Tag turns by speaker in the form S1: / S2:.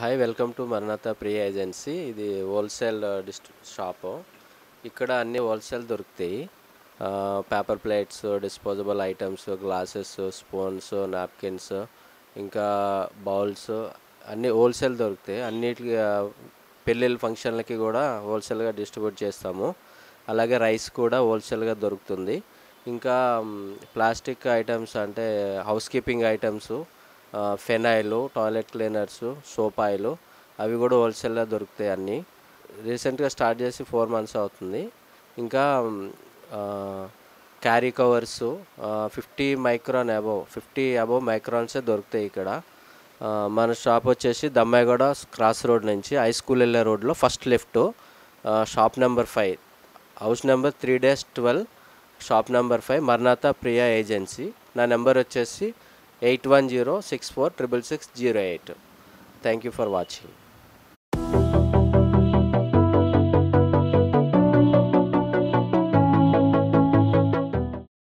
S1: Hi welcome to Maranatha Priya agency. ఇది wholesale shop. ఇక్కడ అన్ని హోల్సేల్ దొరుకుతాయి. Paper plates, disposable items, glasses, spoons, napkins, ఇంకా బౌల్స్ అన్నీ హోల్సేల్ దొరుకుతాయి. అన్నిటికీ పెళ్ళిళ్ళ ఫంక్షన్లకి కూడా హోల్సేల్గా డిస్ట్రిబ్యూట్ చేస్తాము. అలాగే రైస్ కూడా హోల్సేల్గా దొరుకుతుంది. ఇంకా ప్లాస్టిక్ ఐటమ్స్ అంటే housekeeping items, phenyl, toilet cleaners, soap oil అవి కూడా హోల్సేల్లో దొరుకుతాయి. అన్నీ రీసెంట్గా స్టార్ట్ చేసి 4 months అవుతుంది. ఇంకా carry covers 50 micron above 50 above మైక్రాన్సే దొరుకుతాయి ఇక్కడ. మన షాప్ వచ్చేసి దమ్మాయిగూడ క్రాస్ రోడ్ నుంచి హై స్కూల్ వెళ్ళే రోడ్లో first left, shop number 5, house number 3-12, shop number 5, Maranatha Priya agency. నా నెంబర్ వచ్చేసి 8106466608. Thank you for watching.